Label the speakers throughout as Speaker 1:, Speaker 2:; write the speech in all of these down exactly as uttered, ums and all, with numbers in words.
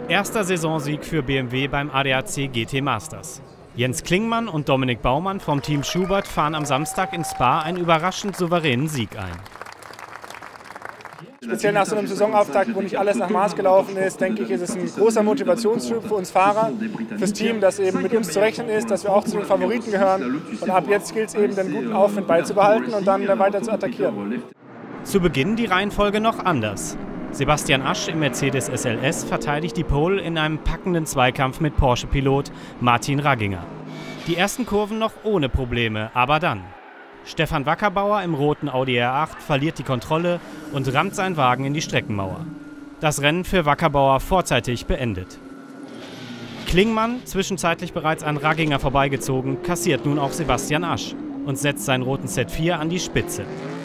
Speaker 1: Erster Saisonsieg für B M W beim A D A C G T Masters. Jens Klingmann und Dominik Baumann vom Team Schubert fahren am Samstag in Spa einen überraschend souveränen Sieg ein.
Speaker 2: Speziell nach so einem Saisonauftakt, wo nicht alles nach Maß gelaufen ist, denke ich, ist es ein großer Motivationsschub für uns Fahrer, fürs Team, dass eben mit uns zu rechnen ist, dass wir auch zu den Favoriten gehören. Und ab jetzt gilt es eben, den guten Aufwind beizubehalten und dann weiter zu attackieren.
Speaker 1: Zu Beginn die Reihenfolge noch anders. Sebastian Asch im Mercedes S L S verteidigt die Pole in einem packenden Zweikampf mit Porsche-Pilot Martin Ragginger. Die ersten Kurven noch ohne Probleme, aber dann. Stefan Wackerbauer im roten Audi R acht verliert die Kontrolle und rammt seinen Wagen in die Streckenmauer. Das Rennen für Wackerbauer vorzeitig beendet. Klingmann, zwischenzeitlich bereits an Ragginger vorbeigezogen, kassiert nun auch Sebastian Asch und setzt seinen roten Z vier an die Spitze.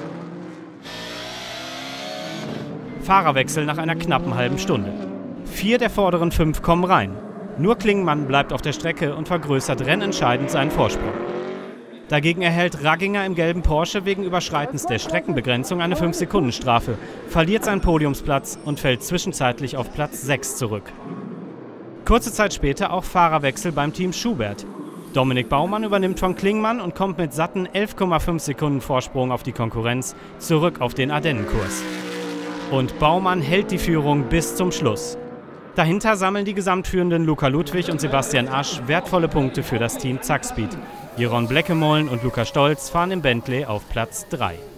Speaker 1: Fahrerwechsel nach einer knappen halben Stunde. Vier der vorderen fünf kommen rein. Nur Klingmann bleibt auf der Strecke und vergrößert rennentscheidend seinen Vorsprung. Dagegen erhält Ragginger im gelben Porsche wegen Überschreitens der Streckenbegrenzung eine fünf Sekunden Strafe, verliert seinen Podiumsplatz und fällt zwischenzeitlich auf Platz sechs zurück. Kurze Zeit später auch Fahrerwechsel beim Team Schubert. Dominik Baumann übernimmt von Klingmann und kommt mit satten elf Komma fünf Sekunden Vorsprung auf die Konkurrenz zurück auf den Ardennenkurs. Und Baumann hält die Führung bis zum Schluss. Dahinter sammeln die Gesamtführenden Luca Ludwig und Sebastian Asch wertvolle Punkte für das Team Zackspeed. Jeroen Blekemolen und Luca Stolz fahren im Bentley auf Platz drei.